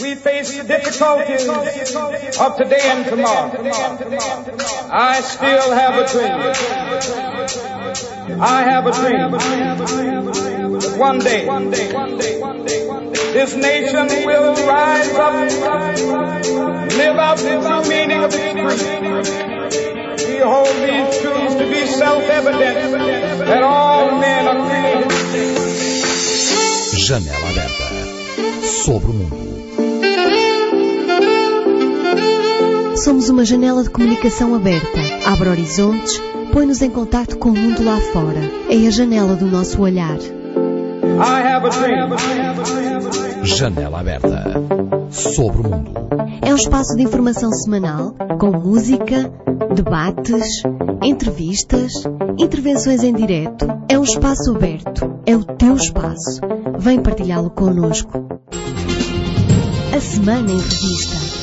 We face the difficulties of today and tomorrow. I still have a dream. I have a dream that one day this nation will rise up, live out the true meaning of its creed. We hold these truths to be self-evident that all men are created. Janela aberta sobre o mundo. Somos uma janela de comunicação aberta. Abre horizontes, põe-nos em contato com o mundo lá fora. É a janela do nosso olhar. Janela aberta sobre o mundo. É um espaço de informação semanal, com música, debates, entrevistas, intervenções em direto. É um espaço aberto. É o teu espaço. Vem partilhá-lo connosco. A Semana em Revista.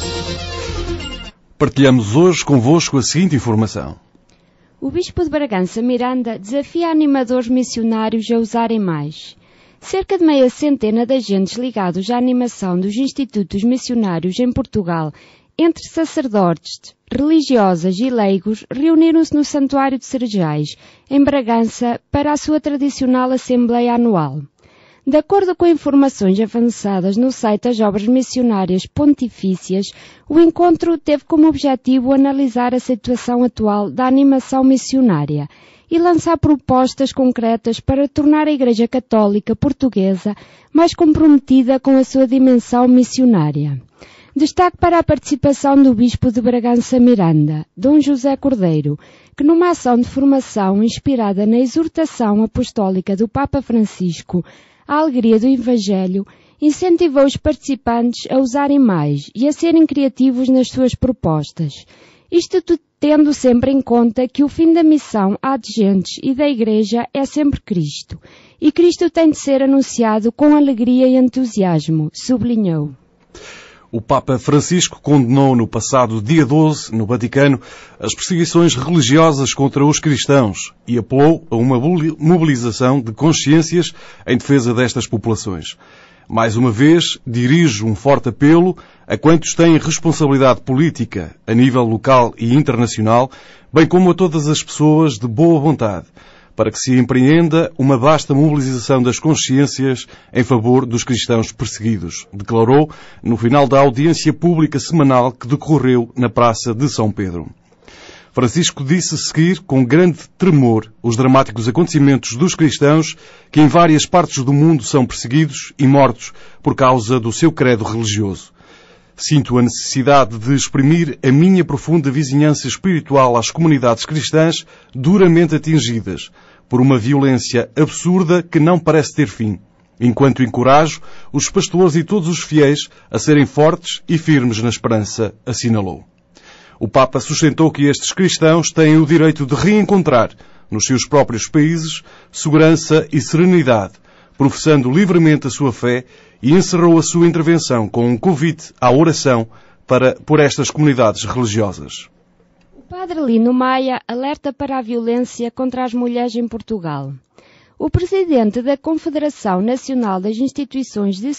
Partilhamos hoje convosco a seguinte informação. O Bispo de Bragança Miranda desafia animadores missionários a usarem mais. Cerca de meia centena de agentes ligados à animação dos institutos missionários em Portugal, entre sacerdotes, religiosas e leigos, reuniram-se no Santuário de Cerejais, em Bragança, para a sua tradicional Assembleia Anual. De acordo com informações avançadas no site das Obras Missionárias Pontifícias, o encontro teve como objetivo analisar a situação atual da animação missionária e lançar propostas concretas para tornar a Igreja Católica Portuguesa mais comprometida com a sua dimensão missionária. Destaque para a participação do Bispo de Bragança Miranda, Dom José Cordeiro, que numa ação de formação inspirada na exortação apostólica do Papa Francisco, a alegria do Evangelho, incentivou os participantes a usarem mais e a serem criativos nas suas propostas. Isto tendo sempre em conta que o fim da missão adjentes e da Igreja é sempre Cristo, e Cristo tem de ser anunciado com alegria e entusiasmo, sublinhou. O Papa Francisco condenou no passado dia 12, no Vaticano, as perseguições religiosas contra os cristãos e apelou a uma mobilização de consciências em defesa destas populações. Mais uma vez, dirijo um forte apelo a quantos têm responsabilidade política a nível local e internacional, bem como a todas as pessoas de boa vontade, para que se empreenda uma vasta mobilização das consciências em favor dos cristãos perseguidos, declarou no final da audiência pública semanal que decorreu na Praça de São Pedro. Francisco disse seguir com grande tremor os dramáticos acontecimentos dos cristãos que em várias partes do mundo são perseguidos e mortos por causa do seu credo religioso. Sinto a necessidade de exprimir a minha profunda vizinhança espiritual às comunidades cristãs duramente atingidas por uma violência absurda que não parece ter fim, enquanto encorajo os pastores e todos os fiéis a serem fortes e firmes na esperança, assinalou. O Papa sustentou que estes cristãos têm o direito de reencontrar, nos seus próprios países, segurança e serenidade, professando livremente a sua fé, e encerrou a sua intervenção com um convite à oração por estas comunidades religiosas. O Padre Lino Maia alerta para a violência contra as mulheres em Portugal. O presidente da Confederação Nacional das Instituições de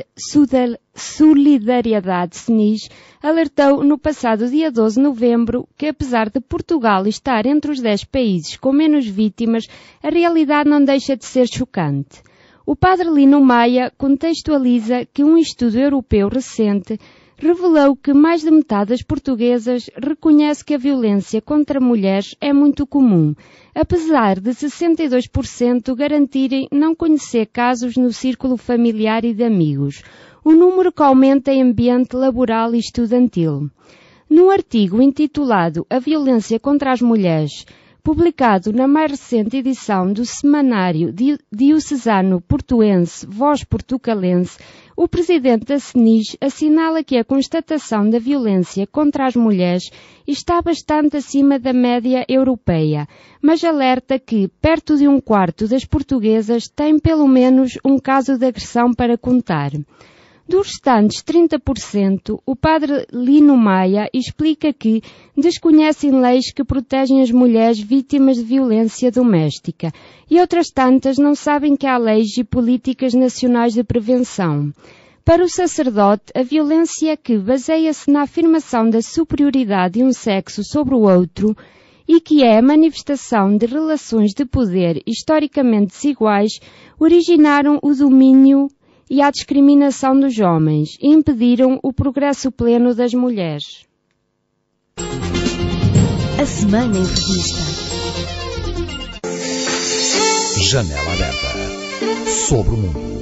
Solidariedade, SNIS, alertou no passado dia 12 de novembro que, apesar de Portugal estar entre os 10 países com menos vítimas, a realidade não deixa de ser chocante. O Padre Lino Maia contextualiza que um estudo europeu recente revelou que mais de metade das portuguesas reconhece que a violência contra mulheres é muito comum, apesar de 62% garantirem não conhecer casos no círculo familiar e de amigos, um número que aumenta em ambiente laboral e estudantil. Num artigo intitulado A Violência contra as Mulheres, publicado na mais recente edição do semanário diocesano portuense Voz Portucalense, o presidente da SNIS assinala que a constatação da violência contra as mulheres está bastante acima da média europeia, mas alerta que perto de um quarto das portuguesas tem pelo menos um caso de agressão para contar. Dos restantes 30%, o padre Lino Maia explica que desconhecem leis que protegem as mulheres vítimas de violência doméstica e outras tantas não sabem que há leis e políticas nacionais de prevenção. Para o sacerdote, a violência que baseia-se na afirmação da superioridade de um sexo sobre o outro e que é a manifestação de relações de poder historicamente desiguais, originaram o domínio e a discriminação dos homens e impediram o progresso pleno das mulheres. A Semana em Revista. Janela aberta sobre o mundo.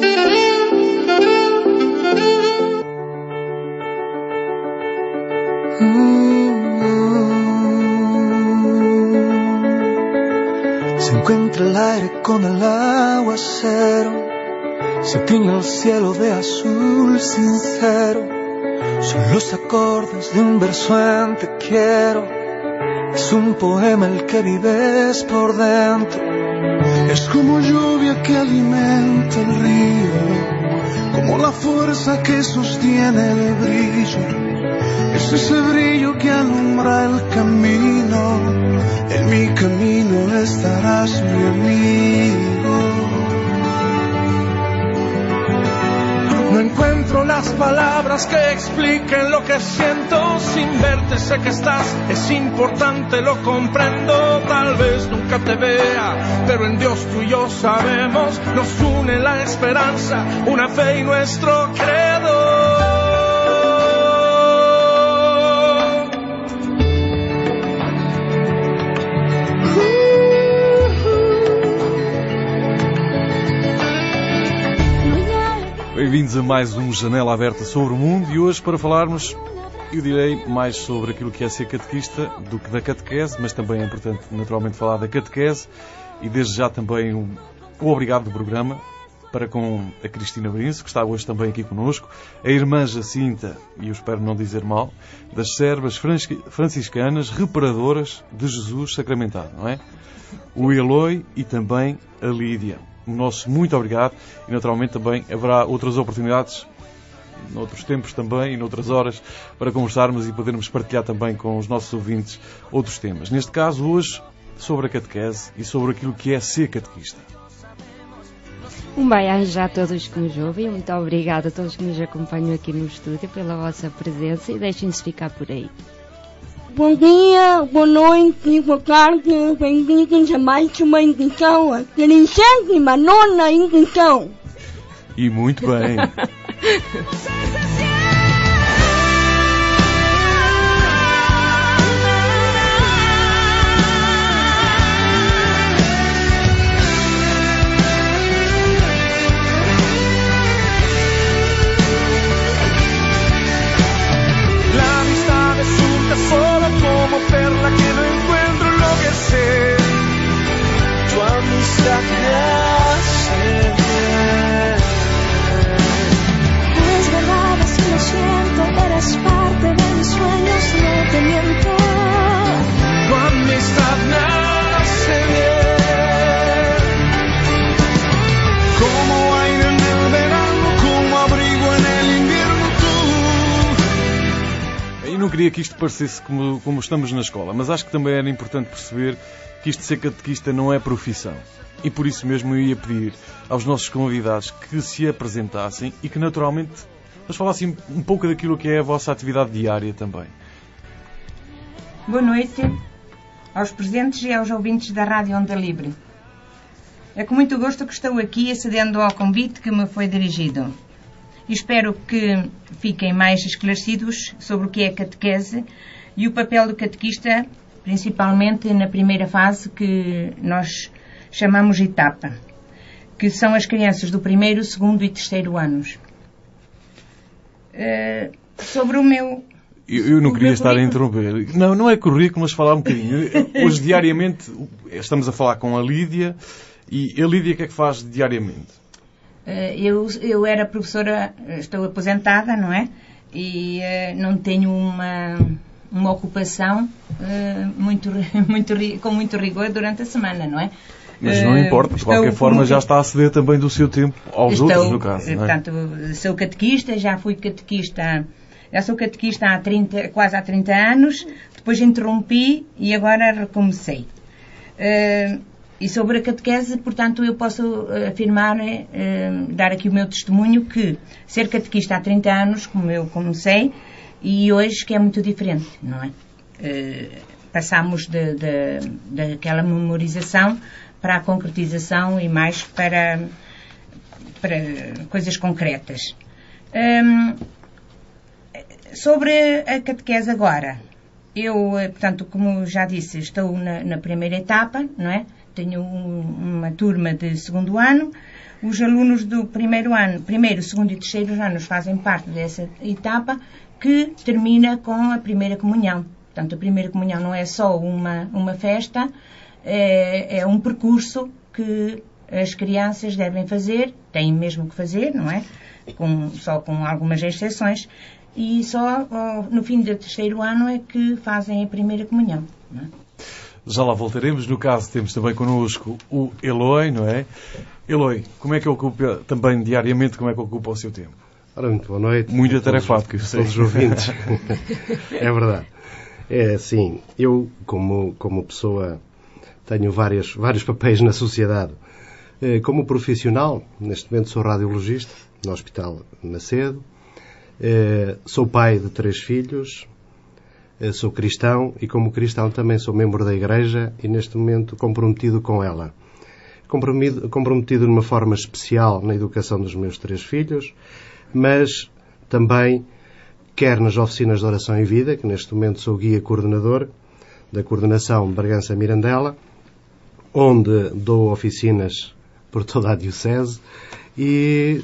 Se encuentra el aire con el aguacero, se tiñe el cielo de azul sincero. Son los acordes de un verso en te quiero. Es un poema el que vives por dentro. Es como lluvia que alimenta el río, como la fuerza que sostiene el brillo. Es ese brillo que alumbra el camino. En mi camino estarás, mi amigo. No encuentro las palabras que expliquen lo que siento. Sin verte sé que estás, es importante, lo comprendo. Tal vez nunca te vea, pero en Dios tú y yo sabemos. Nos une la esperanza, una fe y nuestro credo. Bem-vindos a mais um Janela Aberta sobre o Mundo e hoje para falarmos, eu direi, mais sobre aquilo que é ser catequista do que da catequese, mas também é importante naturalmente falar da catequese e desde já também o obrigado do programa para com a Cristina Brince, que está hoje também aqui connosco, a irmã Jacinta, e eu espero não dizer mal, das servas franciscanas reparadoras de Jesus sacramentado, não é? O Eloy e também a Lídia. O nosso muito obrigado e naturalmente também haverá outras oportunidades noutros tempos também e noutras horas para conversarmos e podermos partilhar também com os nossos ouvintes outros temas. Neste caso hoje sobre a catequese e sobre aquilo que é ser catequista. Um bem-aja a todos que nos ouvem, muito obrigada a todos que nos acompanham aqui no estúdio pela vossa presença e deixem-se ficar por aí. Bom dia, boa noite, boa tarde, bem-vindos a mais uma edição, a 39ª edição. E muito bem. Como perla que no encuentro enloquecer. Tu amistad me hace bien. Es verdad, así lo siento. Eres parte de mis sueños, no te miento. Tu amistad me hace bien. Como aire en el verano, como abrigo en el invierno. Eu não queria que isto parecesse como estamos na escola, mas acho que também era importante perceber que isto de ser catequista não é profissão. E por isso mesmo eu ia pedir aos nossos convidados que se apresentassem e que naturalmente nos falassem um pouco daquilo que é a vossa atividade diária também. Boa noite aos presentes e aos ouvintes da Rádio Onda Livre. É com muito gosto que estou aqui acedendo ao convite que me foi dirigido. E espero que fiquem mais esclarecidos sobre o que é catequese e o papel do catequista, principalmente na primeira fase que nós chamamos etapa, que são as crianças do 1º, 2º e 3º anos. Sobre o meu... Eu não queria estar a interromper. Não é currículo, mas falar um bocadinho. Hoje, diariamente, estamos a falar com a Lídia. E a Lídia, o que é que faz diariamente? Eu era professora, estou aposentada, não é? E não tenho uma ocupação com muito rigor durante a semana, não é? Mas não importa, de qualquer forma já está a ceder também do seu tempo aos outros, no caso, não é? Portanto, sou catequista, já sou catequista quase há 30 anos, depois interrompi e agora recomecei. E sobre a catequese, portanto, eu posso afirmar, dar aqui o meu testemunho, que ser catequista há 30 anos, como eu comecei, e hoje que é muito diferente, não é? Passamos daquela memorização para a concretização e mais para coisas concretas. Sobre a catequese agora, eu, portanto, como já disse, estou na primeira etapa, não é? Tenho uma turma de segundo ano. Os alunos do primeiro, segundo e terceiro anos fazem parte dessa etapa que termina com a primeira comunhão. Portanto, a primeira comunhão não é só uma festa, é um percurso que as crianças devem fazer, têm mesmo que fazer, não é? Só com algumas exceções. E só no fim do terceiro ano é que fazem a primeira comunhão, não é? Já lá voltaremos. No caso, temos também connosco o Eloy, não é? Eloy, como é que ocupa também diariamente, como é que ocupa o seu tempo? Ora, muito boa noite. Muito atarefado, que eu sei. Todos os ouvintes. É verdade. É assim, eu, como pessoa, tenho vários papéis na sociedade. Como profissional, neste momento sou radiologista no Hospital Macedo. Sou pai de 3 filhos. Sou cristão e, como cristão, também sou membro da Igreja e, neste momento, comprometido com ela. Comprometido de uma forma especial na educação dos meus 3 filhos, mas também, quer nas oficinas de oração e vida, que neste momento sou guia coordenador da coordenação de Bragança Mirandela, onde dou oficinas por toda a Diocese e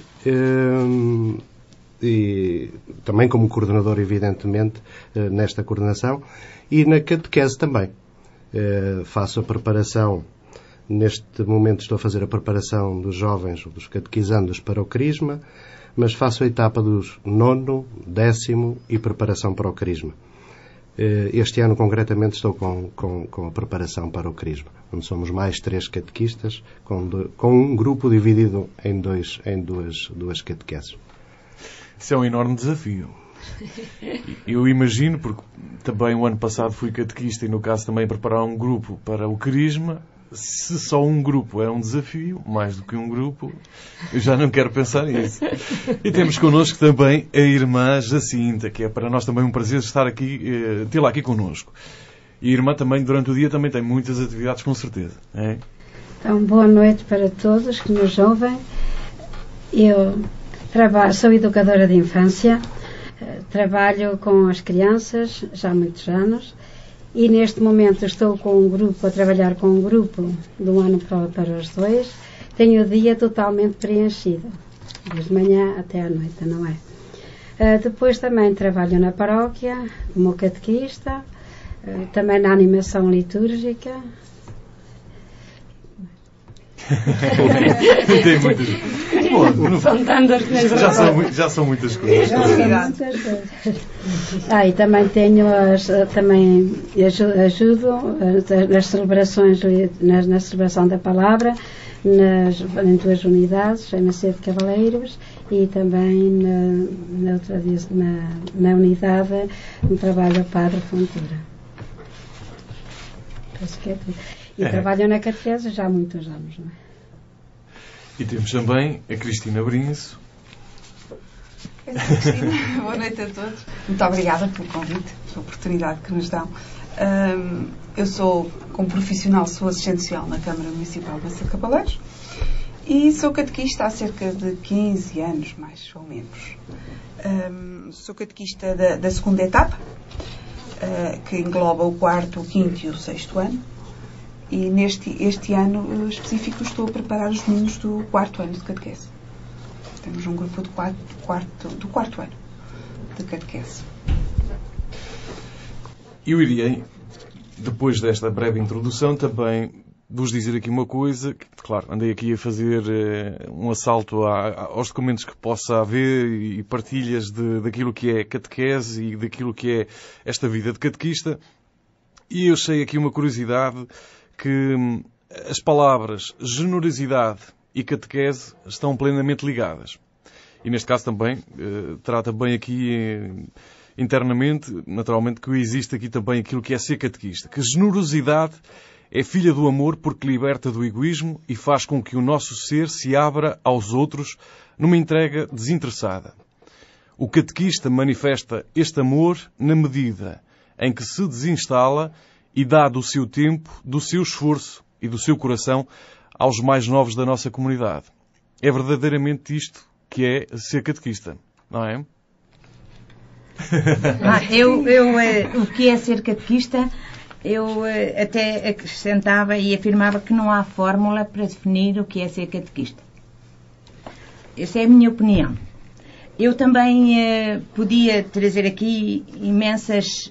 também como coordenador, evidentemente, nesta coordenação, e na catequese também. Faço a preparação, neste momento estou a fazer a preparação dos jovens, dos catequizandos para o Crisma, mas faço a etapa dos 9º, 10º e preparação para o Crisma. Este ano, concretamente, estou com a preparação para o Crisma, onde somos mais 3 catequistas, com um grupo dividido em duas catequeses. Isso é um enorme desafio. Eu imagino, porque também o ano passado fui catequista e, no caso, também preparar um grupo para o Crisma. Se só um grupo é um desafio, mais do que um grupo, eu já não quero pensar nisso. E temos connosco também a irmã Jacinta, que é para nós também um prazer estar aqui, tê-la aqui connosco. E a irmã também, durante o dia, também tem muitas atividades, com certeza. É? Então, boa noite para todos que nos ouvem. Eu sou educadora de infância, trabalho com as crianças já há muitos anos e neste momento estou a trabalhar com um grupo do ano para os 2. Tenho o dia totalmente preenchido, desde manhã até à noite, não é? Depois também trabalho na paróquia como catequista, também na animação litúrgica. Tem muitas. Já são muitas coisas. E também tenho ajudo nas celebrações, na celebração da palavra, em 2 unidades, em Macedo de Cavaleiros e também na unidade no trabalho a Padre Fontoura. E trabalho na catequese já há muitos anos, não é? E temos também a Cristina Brinço. Cristina, boa noite a todos. Muito obrigada pelo convite, pela oportunidade que nos dão. Eu sou, como profissional, sou assistente social na Câmara Municipal de Macedo de Cavaleiros e sou catequista há cerca de 15 anos, mais ou menos. Sou catequista da segunda etapa, que engloba o 4º, o 5º e o 6º ano. E este ano específico estou a preparar os meninos do 4º ano de catequese. Temos um grupo do 4º ano de catequese. Eu iria, depois desta breve introdução, também vos dizer aqui uma coisa. Claro, andei aqui a fazer um assalto aos documentos que possa haver e partilhas daquilo que é catequese e daquilo que é esta vida de catequista. E eu achei aqui uma curiosidade, que as palavras generosidade e catequese estão plenamente ligadas. E neste caso também, trata bem aqui internamente, naturalmente, que existe aqui também aquilo que é ser catequista. Que generosidade É filha do amor porque liberta do egoísmo e faz com que o nosso ser se abra aos outros numa entrega desinteressada. O catequista manifesta este amor na medida em que se desinstala e dá do seu tempo, do seu esforço e do seu coração aos mais novos da nossa comunidade. É verdadeiramente isto que é ser catequista, não é? O que é ser catequista, eu até acrescentava e afirmava que não há fórmula para definir o que é ser catequista. Essa é a minha opinião. Eu também podia trazer aqui imensas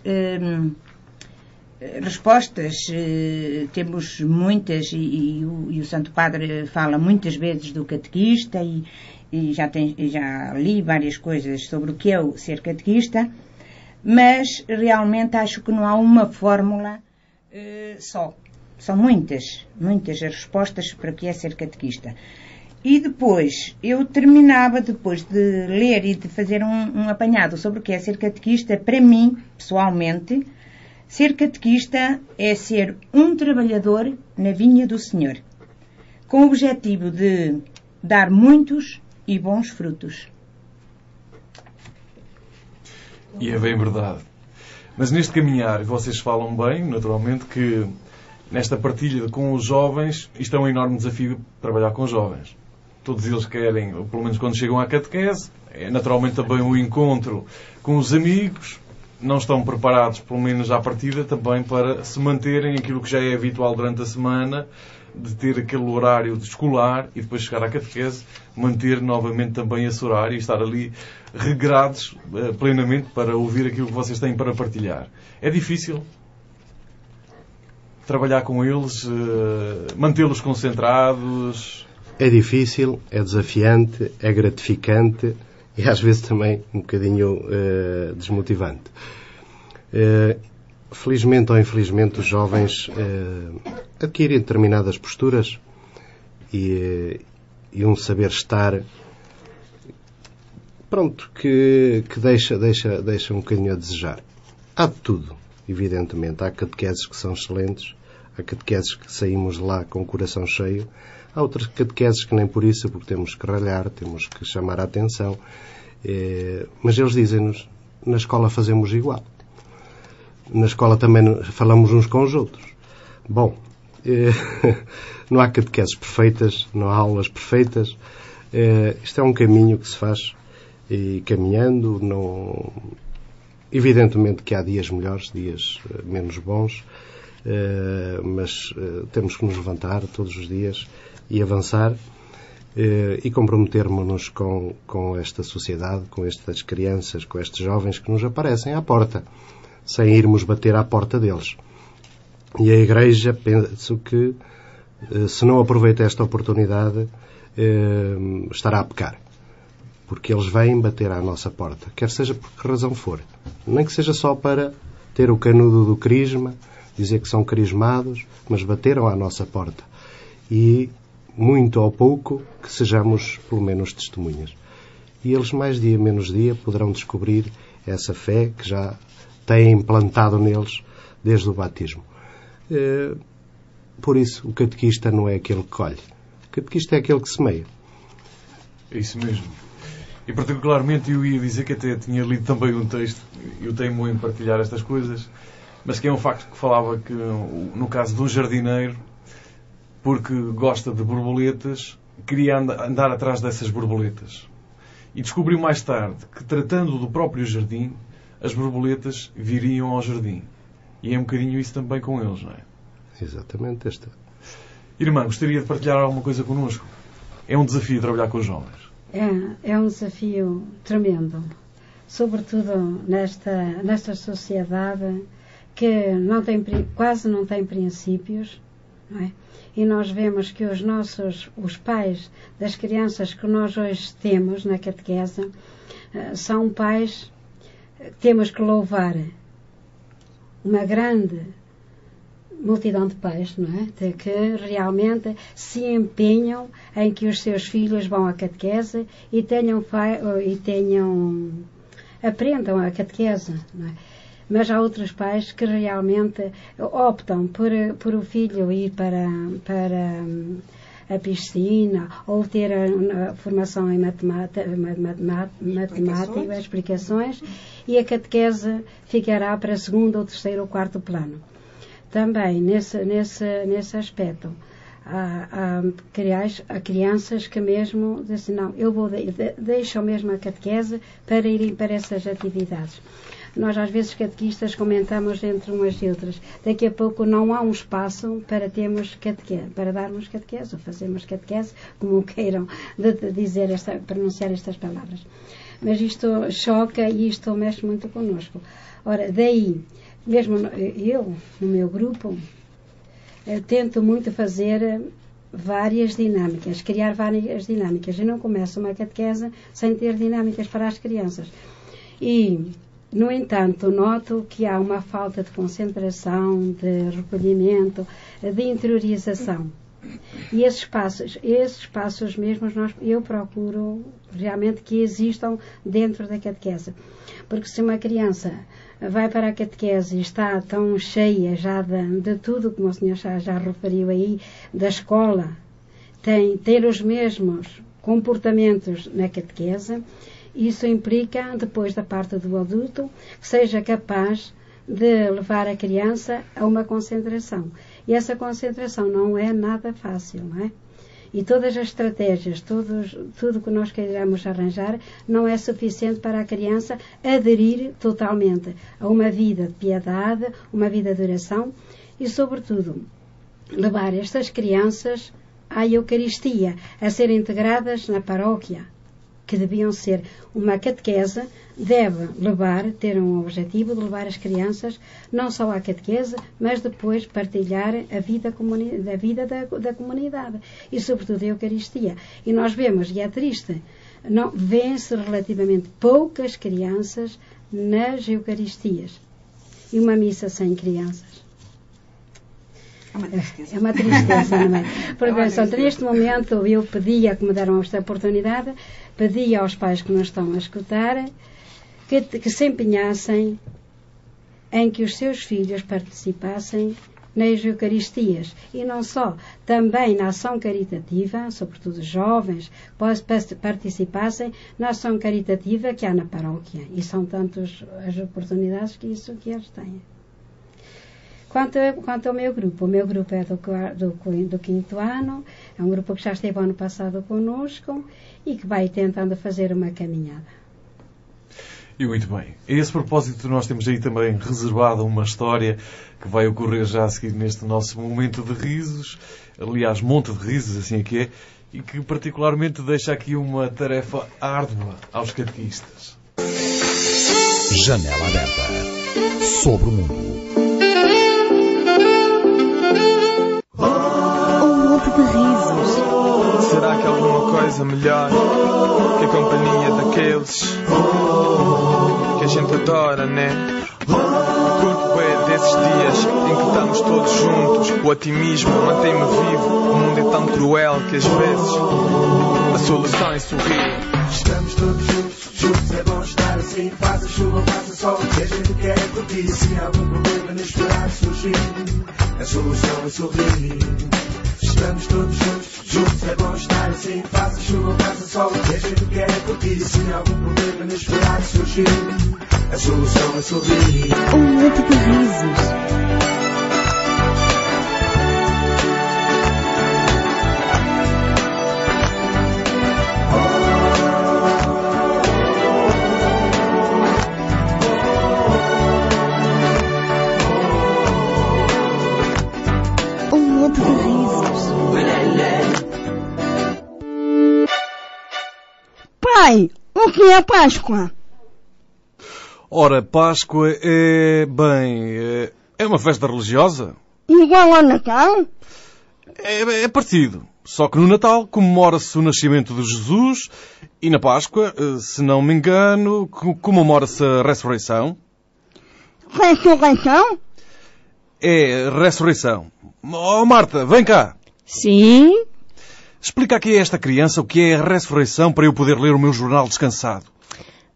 respostas. Temos muitas e o Santo Padre fala muitas vezes do catequista e já li várias coisas sobre o que é o ser catequista, mas realmente acho que não há uma fórmula só. São muitas as respostas para o que é ser catequista. E depois, eu terminava, depois de ler e de fazer um apanhado sobre o que é ser catequista, para mim, pessoalmente, ser catequista é ser um trabalhador na vinha do Senhor, com o objetivo de dar muitos e bons frutos. E é bem verdade. Mas neste caminhar, vocês falam bem, naturalmente, que nesta partilha com os jovens, isto é um enorme desafio trabalhar com os jovens. Todos eles querem, pelo menos quando chegam à catequese, é naturalmente também o encontro com os amigos, não estão preparados, pelo menos à partida, também para se manterem aquilo que já é habitual durante a semana, de ter aquele horário escolar e depois chegar à catequese, manter novamente também esse horário e estar ali regrados plenamente para ouvir aquilo que vocês têm para partilhar. É difícil trabalhar com eles, mantê-los concentrados? É difícil, é desafiante, é gratificante e às vezes também um bocadinho desmotivante. Felizmente ou infelizmente os jovens adquirem determinadas posturas e um saber estar que deixa um bocadinho a desejar. Há de tudo, evidentemente. Há catequeses que são excelentes, há catequeses que saímos de lá com o coração cheio, há outras catequeses que nem por isso, porque temos que ralhar, temos que chamar a atenção, mas eles dizem-nos, na escola fazemos igual. Na escola também falamos uns com os outros. Bom, não há catequeses perfeitas, não há aulas perfeitas. Isto é um caminho que se faz e caminhando. Evidentemente que há dias melhores, dias menos bons, mas temos que nos levantar todos os dias e avançar e comprometermos-nos com esta sociedade, com estas crianças, com estes jovens que nos aparecem à porta, sem irmos bater à porta deles. E a Igreja, penso que, se não aproveita esta oportunidade, estará a pecar. Porque eles vêm bater à nossa porta, quer seja por que razão for. Nem que seja só para ter o canudo do crisma, dizer que são crismados, mas bateram à nossa porta. E, muito ou pouco, que sejamos, pelo menos, testemunhas. E eles, mais dia, menos dia, poderão descobrir essa fé que já têm implantado neles desde o batismo. Por isso, o catequista não é aquele que colhe. O catequista é aquele que semeia. É isso mesmo. E particularmente eu ia dizer que até tinha lido também um texto, eu teimo em partilhar estas coisas, mas que é um facto que falava que, no caso de um jardineiro, porque gosta de borboletas, queria andar atrás dessas borboletas. E descobriu mais tarde que, tratando do próprio jardim, as borboletas viriam ao jardim. E é um bocadinho isso também com eles, não é? Exatamente. Irmã, gostaria de partilhar alguma coisa connosco? É um desafio trabalhar com os jovens. É um desafio tremendo. Sobretudo nesta sociedade que quase não tem princípios, não é? E nós vemos que os pais das crianças que nós hoje temos na catequese são pais que temos que louvar. Uma grande multidão de pais, não é? De que realmente se empenham em que os seus filhos vão à catequese e aprendam a catequese, não é? Mas há outros pais que realmente optam por o filho ir para a piscina ou ter a formação em matemática, explicações, e a catequese ficará para segundo ou terceiro ou quarto plano. Também nesse aspecto há crianças que mesmo dizem, não, eu deixo mesmo a catequese para irem para essas atividades. Nós às vezes catequistas comentamos entre umas e outras, daqui a pouco não há um espaço para termos catequese, para darmos catequese ou fazermos catequese, como queiram pronunciar estas palavras. Mas isto choca e isto mexe muito connosco. Ora, daí, mesmo eu, no meu grupo, tento muito fazer várias dinâmicas, criar várias dinâmicas. Eu não começo uma catequese sem ter dinâmicas para as crianças. E, no entanto, noto que há uma falta de concentração, de recolhimento, de interiorização. E esses passos mesmos eu procuro realmente que existam dentro da catequese. Porque se uma criança vai para a catequese e está tão cheia já de tudo, como o senhor já referiu aí, da escola, ter os mesmos comportamentos na catequese, isso implica, depois da parte do adulto, que seja capaz de levar a criança a uma concentração. E essa concentração não é nada fácil, não é? E todas as estratégias, tudo que nós queiramos arranjar, não é suficiente para a criança aderir totalmente a uma vida de piedade, uma vida de oração e, sobretudo, levar estas crianças à Eucaristia, a serem integradas na paróquia, que deviam ser uma catequese, deve ter um objetivo de levar as crianças não só à catequese, mas depois partilhar a vida da comunidade e, sobretudo, a Eucaristia. E nós vemos, e é triste, vêem-se relativamente poucas crianças nas Eucaristias. E uma missa sem crianças. É uma tristeza, não é? Portanto, neste momento eu pedia, que me deram esta oportunidade, pedia aos pais que nos estão a escutar que se empenhassem em que os seus filhos participassem nas Eucaristias e não só, também na ação caritativa, sobretudo jovens, participassem na ação caritativa que há na paróquia, e são tantas as oportunidades que eles têm. Quanto ao meu grupo, o meu grupo é do 5º ano, é um grupo que já esteve ano passado connosco e que vai tentando fazer uma caminhada. E muito bem. A esse propósito, nós temos aí também reservada uma história que vai ocorrer já a seguir neste nosso momento de risos, aliás, monte de risos, assim é que é, e que particularmente deixa aqui uma tarefa árdua aos catequistas. Janela aberta sobre o mundo. De risos. Será que há alguma coisa melhor que a companhia daqueles que a gente adora, né? Curto bem desses dias em que estamos todos juntos. O otimismo mantém-me vivo. O mundo é tão cruel que às vezes a solução é sorrir. Estamos todos juntos é bom estar assim. Faça chuva, faça sol, o que a gente quer é curtir. Se há algum problema inesperado surgir, a solução é sorrir. Estamos todos juntos é bom estar assim. Faça chuva, faça sol, o que a gente quer é curtir. Se algum problema inesperado surgir, a solução é sorrir. Monte de risos. Pai, o que é Páscoa? Ora, Páscoa é uma festa religiosa. Igual ao Natal? É parecido. Só que no Natal comemora-se o nascimento de Jesus e na Páscoa, se não me engano, comemora-se a ressurreição. Ressurreição? É, ressurreição. Oh, Marta, vem cá. Sim? Explica aqui a esta criança o que é a ressurreição para eu poder ler o meu jornal descansado.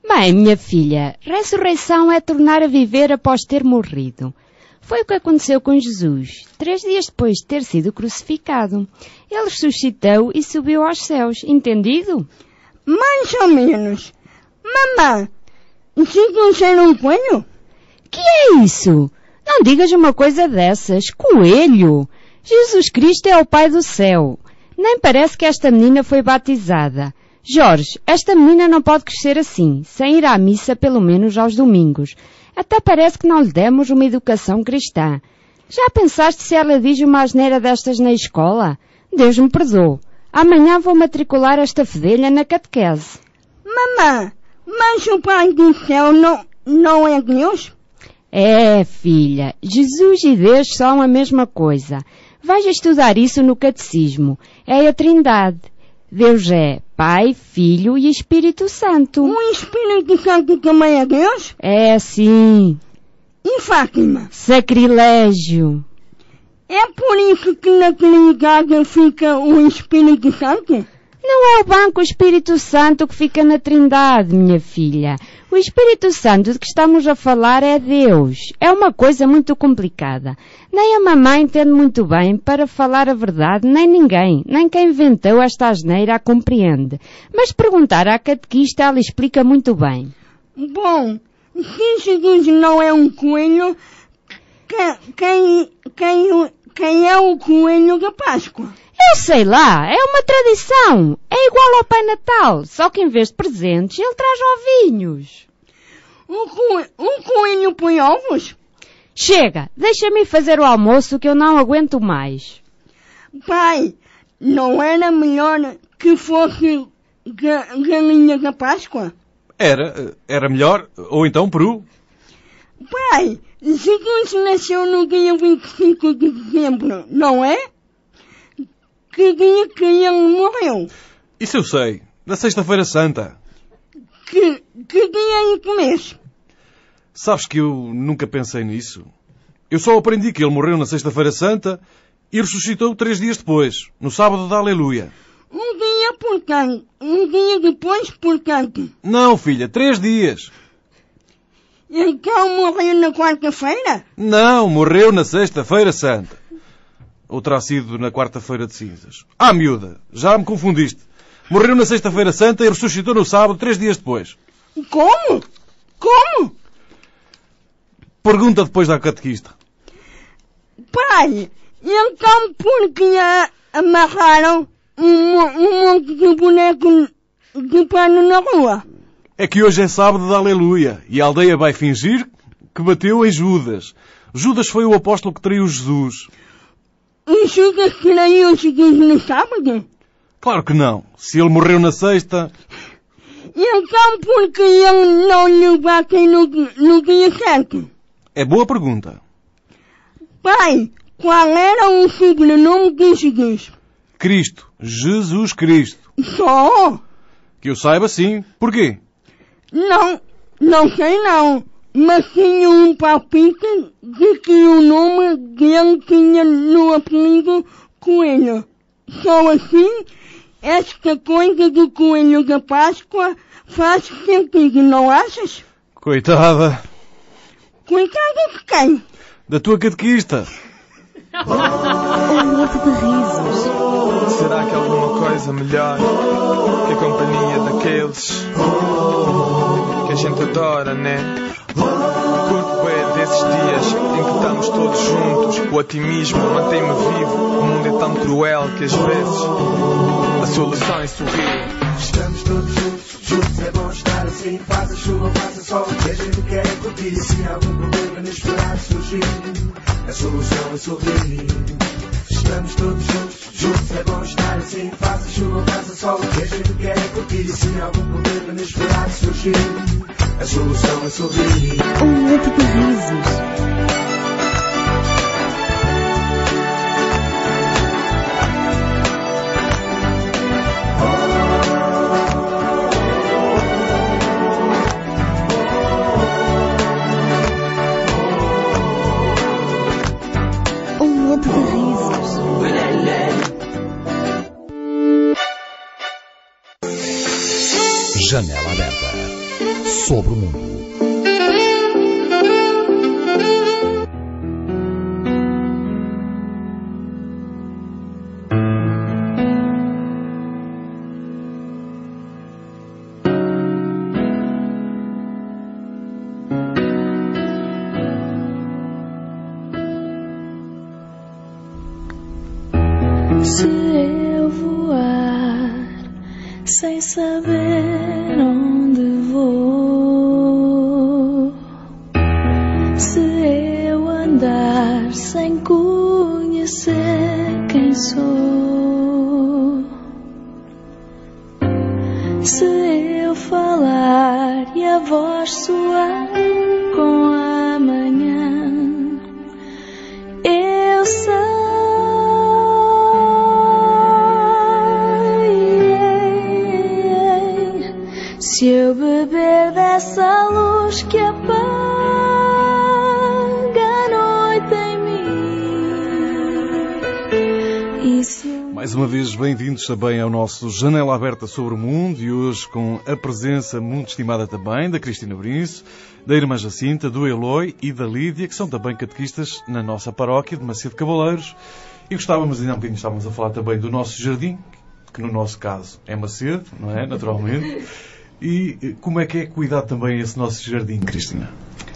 Bem, minha filha, ressurreição é tornar a viver após ter morrido. Foi o que aconteceu com Jesus, 3 dias depois de ter sido crucificado. Ele ressuscitou e subiu aos céus, entendido? Mais ou menos. Mamãe, Jesus era um coelho? Que é isso? Não digas uma coisa dessas. Coelho? Jesus Cristo é o Pai do céu. Nem parece que esta menina foi batizada. Jorge, esta menina não pode crescer assim, sem ir à missa pelo menos aos domingos. Até parece que não lhe demos uma educação cristã. Já pensaste se ela diz uma asneira destas na escola? Deus me perdoe. Amanhã vou matricular esta fedelha na catequese. Mamãe, mas o Pai do céu não é Deus? É, filha, Jesus e Deus são a mesma coisa. Vais estudar isso no catecismo. É a Trindade. Deus é Pai, Filho e Espírito Santo. O Espírito Santo também é Deus? É, sim. E Fátima? Sacrilégio. É por isso que na Trindade fica o Espírito Santo? Não é o banco Espírito Santo que fica na Trindade, minha filha. O Espírito Santo de que estamos a falar é Deus. É uma coisa muito complicada. Nem a mamãe entende muito bem, para falar a verdade, nem ninguém, nem quem inventou esta asneira a compreende. Mas perguntar à catequista, ela explica muito bem. Bom, se Jesus não é um coelho, quem é o coelho da Páscoa? Eu sei lá, é uma tradição. É igual ao Pai Natal, só que em vez de presentes, ele traz ovinhos. Um coelho põe ovos? Chega, deixa-me fazer o almoço que eu não aguento mais. Pai, não era melhor que fosse galinha da Páscoa? Era melhor, ou então peru. Pai, Jesus nasceu no dia 25 de dezembro, não é? Que dia que ele morreu? Isso eu sei. Na Sexta-feira Santa. Que dia e que mês? Sabes que eu nunca pensei nisso. Eu só aprendi que ele morreu na Sexta-feira Santa e ressuscitou 3 dias depois, no sábado da Aleluia. Um dia portanto. Um dia depois, portanto. Não, filha, 3 dias. Então morreu na quarta-feira? Não, morreu na Sexta-feira Santa. Ou terá sido na quarta-feira de cinzas. Ah, miúda, já me confundiste. Morreu na Sexta-feira Santa e ressuscitou no sábado, 3 dias depois. Como? Como? Pergunta depois da catequista. Pai, então por que amarraram um monte de boneco de pano na rua? É que hoje é sábado da Aleluia e a aldeia vai fingir que bateu em Judas. Judas foi o apóstolo que traiu Jesus. E Judas traiu Jesus no sábado? Claro que não. Se ele morreu na sexta... Então por que ele não lhe bateu no dia certo? É boa pergunta. Pai, qual era o sobrenome de Jesus? Cristo. Jesus Cristo. Só? Que eu saiba, sim. Porquê? Não sei não. Mas tinha um palpite de que o nome dele tinha no apelido Coelho. Só assim, esta coisa do Coelho da Páscoa faz sentido, não achas? Coitada. Coitada de quem? Da tua catequista. Um monte de risos. Será que há alguma coisa melhor que a companhia daqueles que a gente adora, né? Curto bem desses dias em que estamos todos juntos. O otimismo mantém-me vivo. O mundo é tão cruel que às vezes a solução é sorrir. Estamos todos juntos é bom estar assim. Faça chuva, faça sol, que a gente quer curtir. Se algum problema inesperado surgir, a solução é sorrir. Estamos todos juntos é bom estar assim. Faça chuva, faça sol, que a gente quer curtir. Se algum problema inesperado surgir, a solução é sorrir. Um monte de risos. Janela aberta. sobre o mundo. Se eu voar sem saber onde vou, se eu andar sem conhecer quem sou, se eu falar e a voz soar com a manhã, eu sei. Se eu beber dessa luz que apaga a noite em mim. Mais uma vez, bem-vindos também ao nosso Janela Aberta sobre o Mundo, e hoje com a presença muito estimada também da Cristina Brinço, da irmã Jacinta, do Eloy e da Lídia, que são também catequistas na nossa paróquia de Macedo Cabaleiros. E gostávamos, ainda há um bocadinho estávamos a falar também do nosso jardim, que no nosso caso é Macedo, não é? Naturalmente. E como é que é cuidar também esse nosso jardim, Cristina?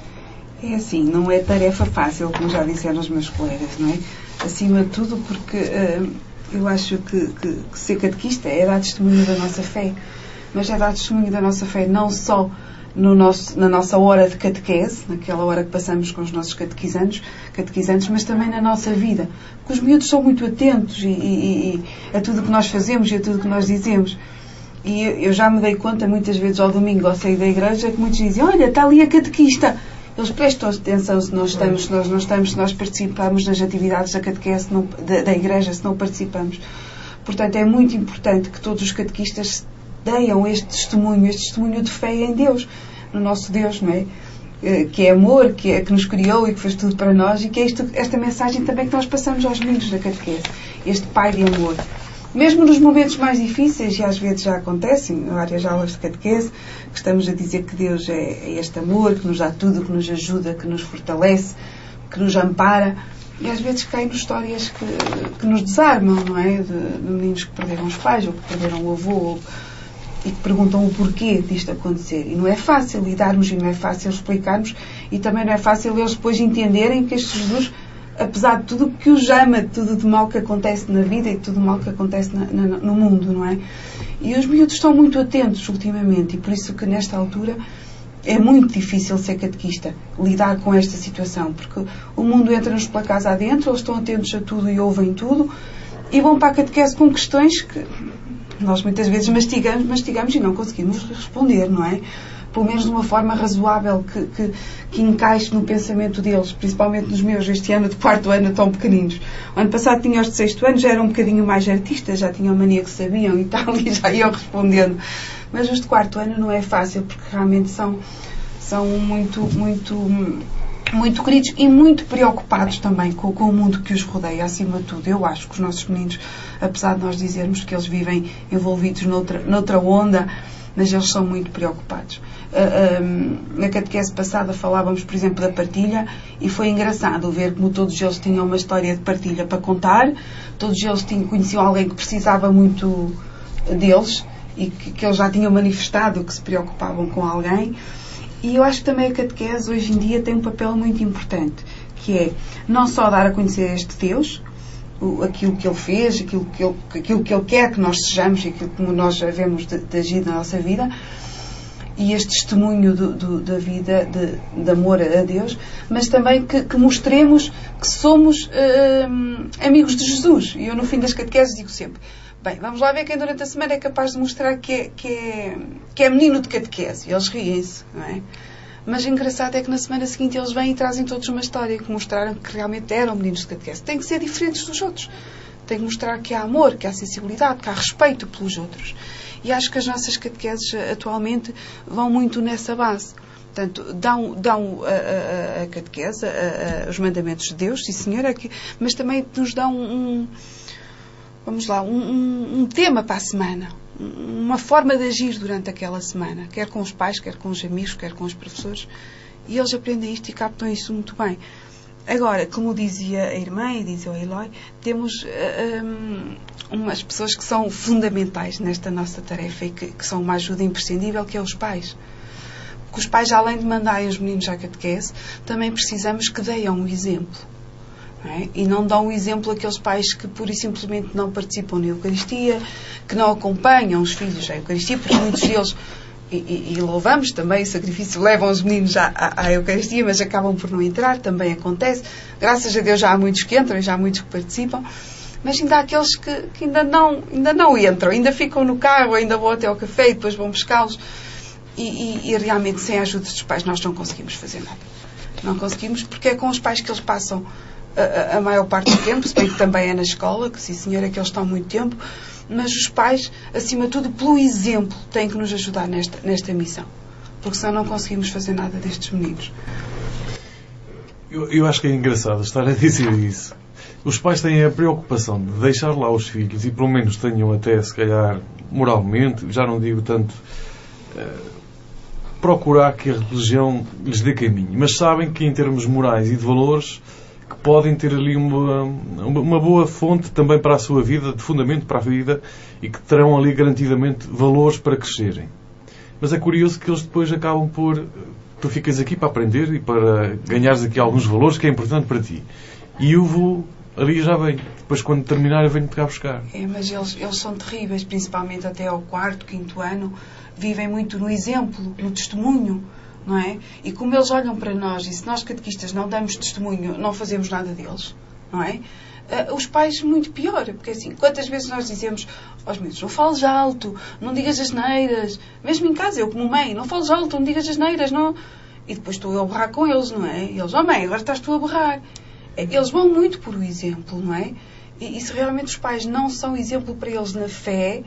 É assim, não é tarefa fácil, como já disseram os meus colegas, não é? Acima de tudo porque eu acho que ser catequista é dar testemunho da nossa fé, mas é dar testemunho da nossa fé não só na nossa hora de catequese, naquela hora que passamos com os nossos catequizandos, mas também na nossa vida. Porque os miúdos são muito atentos a tudo o que nós fazemos e a tudo o que nós dizemos. E eu já me dei conta muitas vezes ao domingo ao sair da igreja que muitos dizem: olha, está ali a catequista. Eles prestam atenção se nós estamos, se nós não estamos, se nós participamos nas atividades da catequese da igreja, se não participamos. Portanto, é muito importante que todos os catequistas deem este testemunho de fé em Deus, no nosso Deus, não é? Que é amor, que nos criou e que fez tudo para nós, e que é esta mensagem também que nós passamos aos meninos da catequese, este Pai de amor. Mesmo nos momentos mais difíceis, e às vezes já acontecem, várias aulas de catequese, que estamos a dizer que Deus é este amor, que nos dá tudo, que nos ajuda, que nos fortalece, que nos ampara, e às vezes caem-nos histórias que nos desarmam, não é? De meninos que perderam os pais, ou que perderam o avô, e que perguntam o porquê disto acontecer. E não é fácil lidarmos, e não é fácil explicarmos, e também não é fácil eles depois entenderem que este Jesus, apesar de tudo que os ama, de tudo de mal que acontece na vida e de tudo de mal que acontece no mundo, não é? E os miúdos estão muito atentos ultimamente, e por isso que nesta altura é muito difícil ser catequista, lidar com esta situação, porque o mundo entra-nos pela casa adentro, eles estão atentos a tudo e ouvem tudo, e vão para a catequese com questões que nós muitas vezes mastigamos e não conseguimos responder, não é? Pelo menos de uma forma razoável que encaixe no pensamento deles, principalmente nos meus, este ano de 4º ano, tão pequeninos. O ano passado tinha os de 6º ano, já eram um bocadinho mais artistas, já tinham a mania que sabiam e tal, e já iam respondendo. Mas os de 4º ano não é fácil, porque realmente são muito queridos e muito preocupados também com o mundo que os rodeia, acima de tudo. Eu acho que os nossos meninos, apesar de nós dizermos que eles vivem envolvidos noutra onda, mas eles são muito preocupados. Na catequese passada falávamos, por exemplo, da partilha, e foi engraçado ver como todos eles tinham uma história de partilha para contar, todos eles conheciam alguém que precisava muito deles e que eles já tinham manifestado que se preocupavam com alguém. E eu acho que também a catequese hoje em dia tem um papel muito importante, que é não só dar a conhecer este Deus, aquilo que Ele fez, aquilo que Ele quer que nós sejamos, aquilo como nós devemos de agir na nossa vida, e este testemunho da vida, de amor a Deus, mas também que mostremos que somos amigos de Jesus. E eu, no fim das catequeses, digo sempre: bem, vamos lá ver quem durante a semana é capaz de mostrar que é menino de catequese. E eles riem-se, não é? Mas o engraçado é que na semana seguinte eles vêm e trazem todos uma história que mostraram que realmente eram meninos de catequese. Têm que ser diferentes dos outros. Têm que mostrar que há amor, que há sensibilidade, que há respeito pelos outros. E acho que as nossas catequeses atualmente vão muito nessa base. Portanto, dão a catequese, os mandamentos de Deus, sim senhor, mas também nos dão um tema para a semana. uma forma de agir durante aquela semana, quer com os pais, quer com os amigos, quer com os professores, e eles aprendem isto e captam isso muito bem. Agora, como dizia a irmã e dizia o Eloy, temos umas pessoas que são fundamentais nesta nossa tarefa e que são uma ajuda imprescindível, que é os pais. Porque os pais, além de mandarem os meninos à catequese, também precisamos que deem um exemplo. Não é? E não dão um exemplo àqueles pais que pura e simplesmente não participam na Eucaristia, que não acompanham os filhos à Eucaristia, porque muitos deles, e louvamos também o sacrifício, levam os meninos à Eucaristia, mas acabam por não entrar, também acontece. Graças a Deus já há muitos que entram e já há muitos que participam, mas ainda há aqueles que ainda não entram, ainda ficam no carro, ainda vão até ao café e depois vão buscá-los. E realmente, sem a ajuda dos pais, nós não conseguimos fazer nada. Não conseguimos, porque é com os pais que eles passam a maior parte do tempo, se bem que também é na escola, que sim senhora, que eles estão muito tempo, mas os pais, acima de tudo, pelo exemplo, têm que nos ajudar nesta missão. Porque senão não conseguimos fazer nada destes meninos. Eu acho que é engraçado estar a dizer isso. Os pais têm a preocupação de deixar lá os filhos, e pelo menos tenham até, se calhar, moralmente, já não digo tanto procurar que a religião lhes dê caminho, mas sabem que em termos morais e de valores que podem ter ali uma boa fonte também para a sua vida, de fundamento para a vida, e que terão ali garantidamente valores para crescerem. Mas é curioso que eles depois acabam por... Tu ficas aqui para aprender e para ganhares aqui alguns valores que é importante para ti. E eu vou... Ali já venho. Depois, quando terminar, eu venho-te cá buscar. Mas eles são terríveis, principalmente até ao 4º, 5º ano. Vivem muito no exemplo, no testemunho, não é? E como eles olham para nós, e se nós catequistas não damos testemunho, não fazemos nada deles, não é? Os pais, muito pior, porque assim, quantas vezes nós dizemos aos miúdos, não fales alto, não digas asneiras, mesmo em casa, eu como mãe, não fales alto, não digas asneiras, não... E depois estou eu a berrar com eles, não é? E eles, mãe, agora estás tu a berrar. Eles vão muito por o exemplo, não é? E se realmente os pais não são exemplo para eles na fé,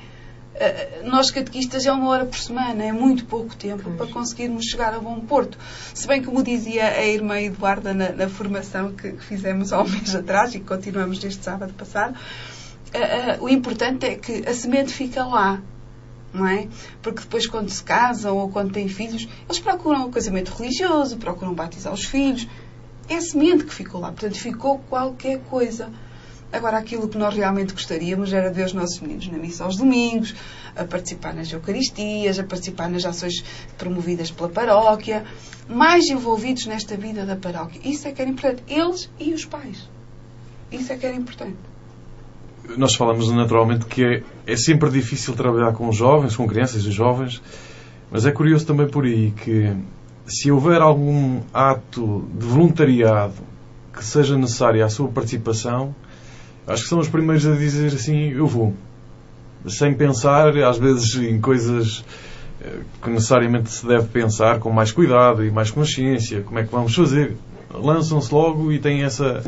nós catequistas é 1 hora por semana, é muito pouco tempo para conseguirmos chegar a bom porto. Se bem como dizia a irmã Eduarda na formação que fizemos há um mês atrás e que continuamos neste sábado passado, o importante é que a semente fica lá, não é? Porque depois, quando se casam ou quando têm filhos, eles procuram o casamento religioso, procuram batizar os filhos. É a semente que ficou lá, portanto ficou qualquer coisa. Agora, aquilo que nós realmente gostaríamos era de ver os nossos meninos na missa aos domingos, a participar nas Eucaristias, a participar nas ações promovidas pela paróquia, mais envolvidos nesta vida da paróquia. Isso é que era importante. Eles e os pais. Isso é que era importante. Nós falamos naturalmente que é sempre difícil trabalhar com jovens, com crianças e jovens, mas é curioso também por aí que se houver algum ato de voluntariado que seja necessário à sua participação, acho que são os primeiros a dizer assim, eu vou. Sem pensar, às vezes, em coisas que necessariamente se deve pensar com mais cuidado e mais consciência. Como é que vamos fazer? Lançam-se logo e têm essa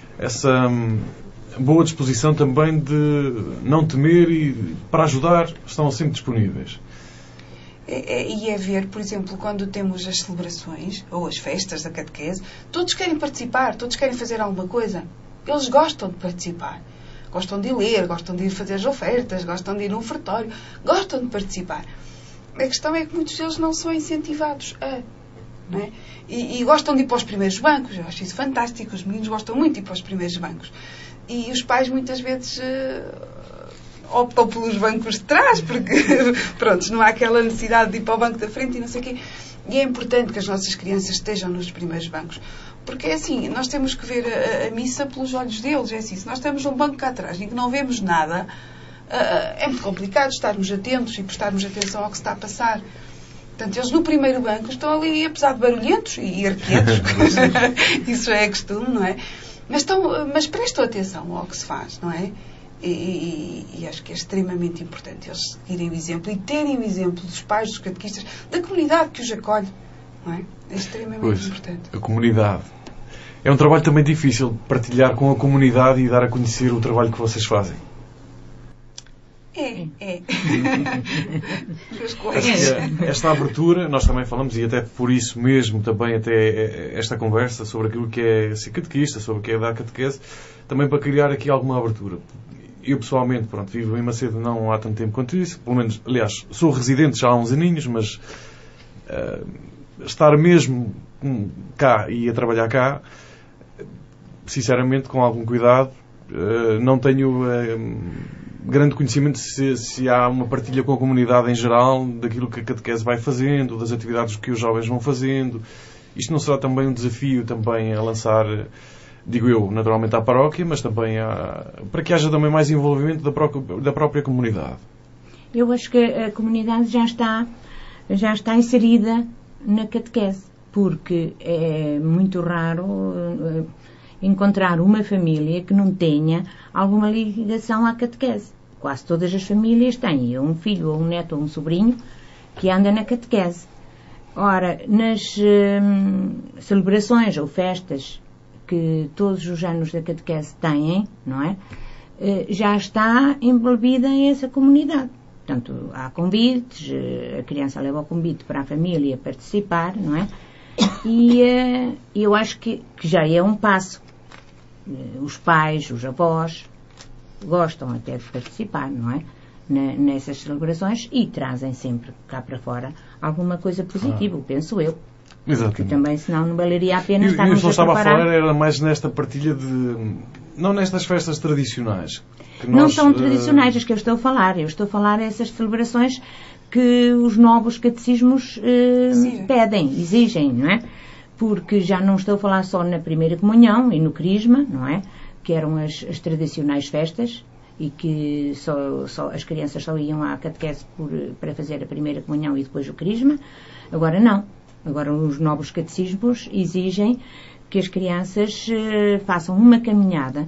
boa disposição também de não temer e, para ajudar, estão sempre disponíveis. E é ver, por exemplo, quando temos as celebrações ou as festas da catequese, todos querem participar, todos querem fazer alguma coisa. Eles gostam de participar. Gostam de ler, gostam de ir fazer as ofertas, gostam de ir no ofertório, gostam de participar. A questão é que muitos deles não são incentivados a... Não é? E gostam de ir para os primeiros bancos. Eu acho isso fantástico. Os meninos gostam muito de ir para os primeiros bancos. E os pais, muitas vezes... optam pelos bancos de trás, porque, pronto, não há aquela necessidade de ir para o banco da frente e não sei o quê. E é importante que as nossas crianças estejam nos primeiros bancos. Porque é assim, nós temos que ver a missa pelos olhos deles. É assim, se nós estamos num banco cá atrás e que não vemos nada, é muito complicado estarmos atentos e prestarmos atenção ao que se está a passar. Portanto, eles no primeiro banco estão ali, apesar de barulhentos e arqueados, isso é costume, não é? Mas prestam atenção ao que se faz, não é? E acho que é extremamente importante eles seguirem o exemplo e terem o exemplo dos pais, dos catequistas, da comunidade que os acolhe, não é? É extremamente importante. A comunidade. É um trabalho também difícil partilhar com a comunidade e dar a conhecer o trabalho que vocês fazem. É. Esta abertura, nós também falamos, e até por isso mesmo, também até esta conversa sobre aquilo que é ser catequista, sobre o que é dar catequese, também para criar aqui alguma abertura. eu pessoalmente, vivo em Macedo não há tanto tempo quanto isso, pelo menos, aliás, sou residente já há uns aninhos, mas estar mesmo cá e a trabalhar cá, sinceramente, com algum cuidado, não tenho grande conhecimento se há uma partilha com a comunidade em geral daquilo que a catequese vai fazendo, das atividades que os jovens vão fazendo. Isto não será também um desafio também a lançar, digo eu, naturalmente à paróquia, mas também para que haja também mais envolvimento da própria comunidade? Eu acho que a comunidade já está inserida na catequese, porque é muito raro encontrar uma família que não tenha alguma ligação à catequese. Quase todas as famílias têm um filho, ou um neto, ou um sobrinho que anda na catequese. Ora, nas celebrações ou festas que todos os anos da catequese têm, não é? Já está envolvida essa comunidade. Portanto, há convites, a criança leva o convite para a família participar, não é? E eu acho que já é um passo. Os pais, os avós, gostam até de participar, não é? Nessas celebrações e trazem sempre cá para fora alguma coisa positiva, penso eu. Exatamente. Porque também, senão, não valeria a pena estarmos a preparar. Eu estava a falar era mais nesta partilha de... Não nestas festas tradicionais. Não são tradicionais as que eu estou a falar. Eu estou a falar dessas celebrações que os novos catecismos pedem, exigem, não é? Porque já não estou a falar só na primeira comunhão e no crisma, não é? Que eram as tradicionais festas e que só as crianças só iam à catequese para fazer a primeira comunhão e depois o crisma. Agora não. Agora os novos catecismos exigem que as crianças façam uma caminhada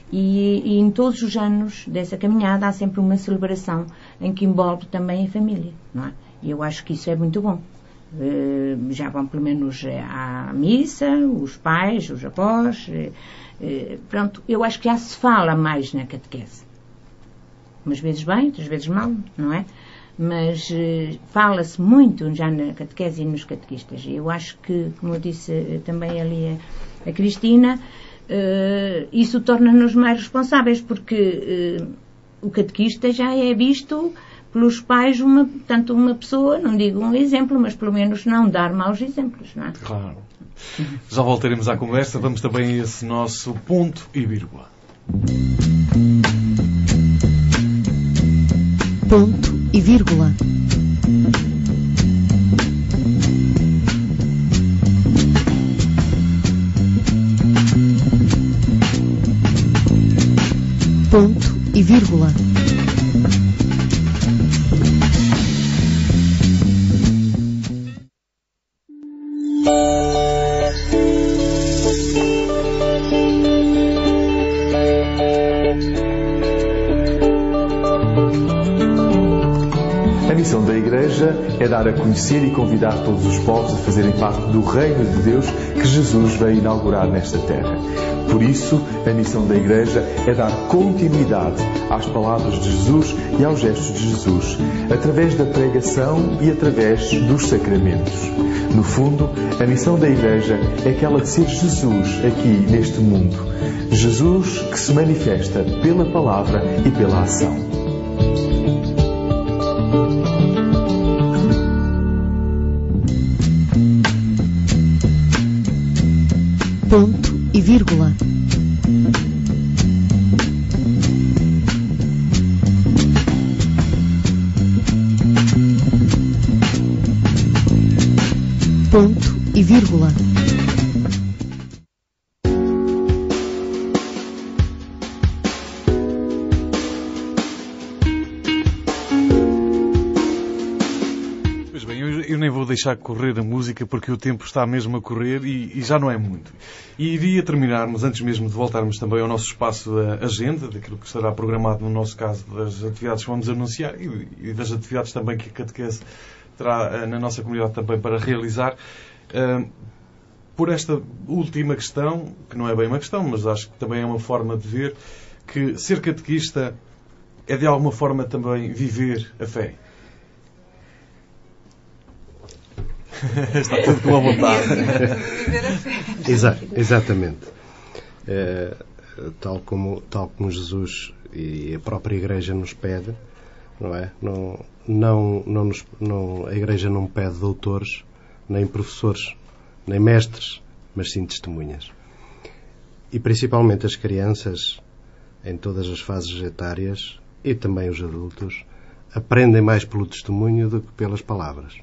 e em todos os anos dessa caminhada há sempre uma celebração em que envolve também a família, não é? E eu acho que isso é muito bom. Já vão pelo menos à missa, os pais, os avós, pronto, eu acho que já se fala mais na catequese. Umas vezes bem, outras vezes mal, não é? Mas fala-se muito já na catequese e nos catequistas. E eu acho que, como eu disse também ali a Cristina, isso torna-nos mais responsáveis, porque o catequista já é visto pelos pais tanto uma pessoa, não digo um exemplo, mas pelo menos não dar maus exemplos, não é? Claro. Já voltaremos à conversa, vamos também a esse nosso ponto e vírgula. Ponto e vírgula. Ponto e vírgula. A missão da Igreja é dar a conhecer e convidar todos os povos a fazerem parte do reino de Deus que Jesus veio inaugurar nesta terra. Por isso, a missão da Igreja é dar continuidade às palavras de Jesus e aos gestos de Jesus, através da pregação e através dos sacramentos. No fundo, a missão da Igreja é aquela de ser Jesus aqui neste mundo. Jesus que se manifesta pela palavra e pela ação. Ponto e vírgula. Ponto e vírgula. Pois bem, eu nem vou deixar correr a música porque o tempo está mesmo a correr e já não é muito. E iria terminarmos, antes mesmo de voltarmos também ao nosso espaço da agenda, daquilo que estará programado no nosso caso, das atividades que vamos anunciar e das atividades também que a catequese terá na nossa comunidade também para realizar. Por esta última questão, que não é bem uma questão, mas acho que também é uma forma de ver que ser catequista é de alguma forma também viver a fé. Está tudo com a vontade. Exatamente. Tal como Jesus e a própria Igreja nos pede, não é? A Igreja não pede doutores, nem professores, nem mestres, mas sim testemunhas. E principalmente as crianças, em todas as fases etárias, e também os adultos, aprendem mais pelo testemunho do que pelas palavras.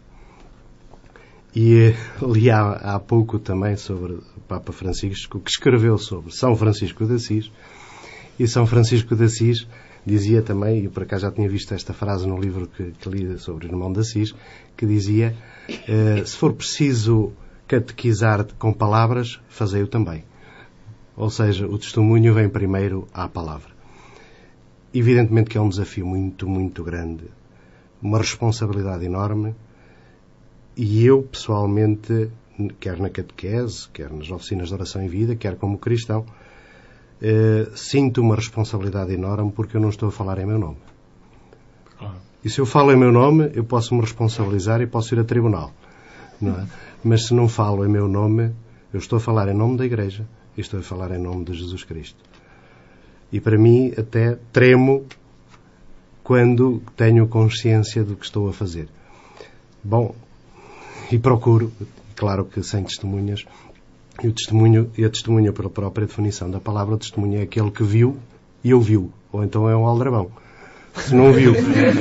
E li há pouco também sobre o Papa Francisco, que escreveu sobre São Francisco de Assis, e São Francisco de Assis dizia também, e por acaso já tinha visto esta frase no livro que li sobre o irmão de Assis, que dizia, se for preciso catequizar com palavras, fazei-o também. Ou seja, o testemunho vem primeiro à palavra. Evidentemente que é um desafio muito, muito grande, uma responsabilidade enorme, e eu, pessoalmente, quer na catequese, quer nas oficinas de oração em vida, quer como cristão, sinto uma responsabilidade enorme porque eu não estou a falar em meu nome. E se eu falo em meu nome, eu posso me responsabilizar e posso ir a tribunal. Não é? Mas se não falo em meu nome, eu estou a falar em nome da Igreja e estou a falar em nome de Jesus Cristo. E para mim até tremo quando tenho consciência do que estou a fazer. Bom, e procuro, claro que sem testemunhas, e a testemunha pela própria definição da palavra, o testemunho é aquele que viu e ouviu, ou então é um aldrabão. Se não viu,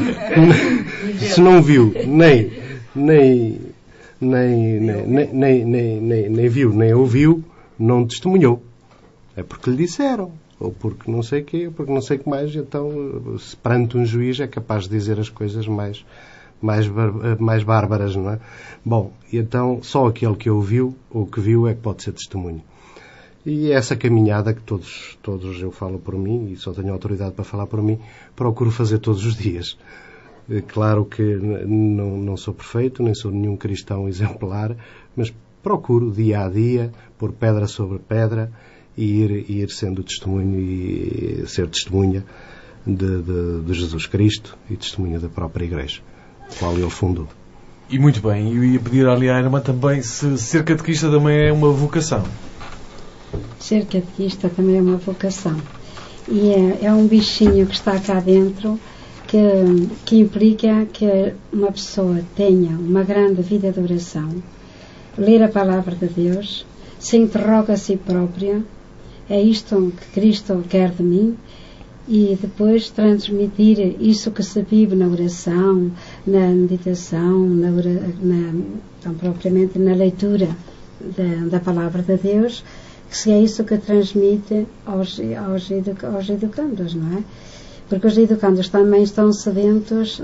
nem viu, nem ouviu, não testemunhou. É porque lhe disseram, ou porque não sei o quê, porque não sei o que mais, então, perante um juiz é capaz de dizer as coisas mais bárbaras, não é? Bom, e então só aquele que ouviu ou que viu é que pode ser testemunho. E essa caminhada que todos eu falo por mim, e só tenho autoridade para falar por mim, procuro fazer todos os dias. Claro que não sou perfeito, nem sou nenhum cristão exemplar, mas procuro dia a dia pôr pedra sobre pedra e ir sendo testemunho e ser testemunha de Jesus Cristo e testemunha da própria Igreja, qual ele fundou. E muito bem, eu ia pedir ali à irmã também se ser catequista também é uma vocação. Ser catequista também é uma vocação. E é um bichinho que está cá dentro que implica que uma pessoa tenha uma grande vida de oração, ler a palavra de Deus, se interroga a si própria, é isto que Cristo quer de mim, e depois transmitir isso que se vive na oração, na meditação, então, propriamente na leitura da palavra de Deus, que é isso que transmite aos educandos, não é? Porque os educandos também estão sedentos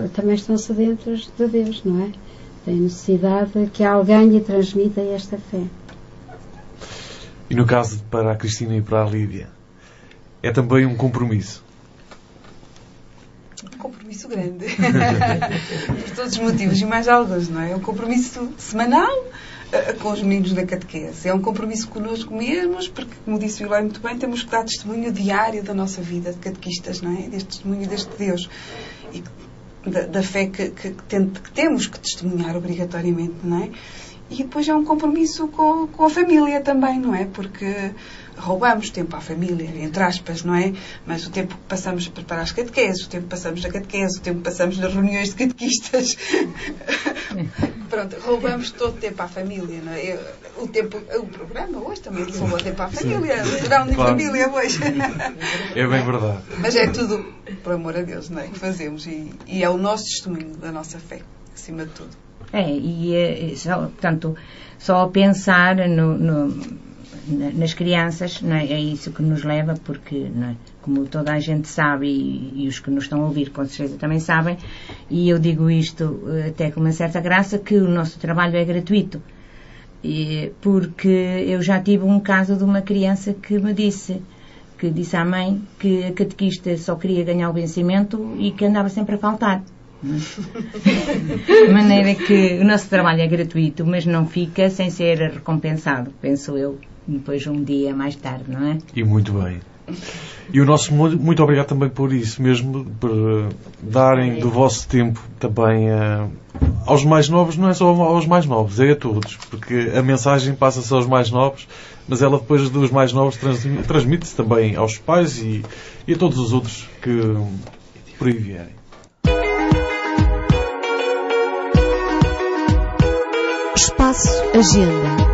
de Deus, não é? Tem necessidade que alguém lhe transmita esta fé. E no caso para a Cristina e para a Lídia, é também um compromisso? Um compromisso grande. Por todos os motivos e mais alguns, não é? É um compromisso semanal com os meninos da catequese. É um compromisso connosco mesmos, porque, como disse o Eloy muito bem, temos que dar testemunho diário da nossa vida de catequistas, não é? Deste testemunho deste Deus. E da fé que temos que testemunhar obrigatoriamente, não é? E depois é um compromisso com a família também, não é? Porque roubamos tempo à família, entre aspas, não é? Mas o tempo que passamos a preparar as catequeses, o tempo que passamos na catequese, o tempo que passamos nas reuniões de catequistas, pronto, roubamos todo o tempo à família, não é? O programa hoje também roubou tempo à família, o verão de família hoje. É bem verdade. Mas é tudo por amor a Deus, não é? Que fazemos e é o nosso testemunho da nossa fé, acima de tudo. Portanto, só pensar nas crianças, não é? É isso que nos leva, porque, não é? Como toda a gente sabe, e os que nos estão a ouvir com certeza também sabem, e eu digo isto até com uma certa graça, que o nosso trabalho é gratuito. Porque eu já tive um caso de uma criança que disse à mãe que a catequista só queria ganhar o vencimento e que andava sempre a faltar. De maneira que o nosso trabalho é gratuito, mas não fica sem ser recompensado, penso eu, depois um dia mais tarde, não é? E muito bem. E o nosso muito obrigado também por isso mesmo, por darem do vosso tempo também aos mais novos, não é só aos mais novos, é a todos, porque a mensagem passa-se aos mais novos, mas ela depois dos mais novos transmite-se também aos pais e a todos os outros que por aí vierem. Espaço Agenda.